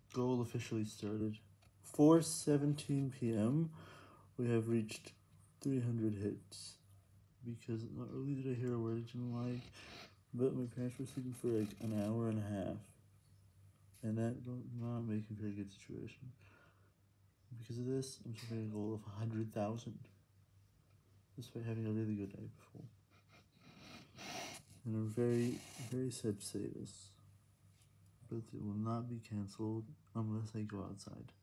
Goal officially started. 4:17 p.m. We have reached 300 hits. Because not only did I hear a word I didn't like, but my parents were sleeping for like an hour and a half. And that did not make a very good situation. Because of this, I'm setting a goal of 100,000. Despite having a really good night before. And I'm very, very sad to say this. But it will not be cancelled unless I go outside.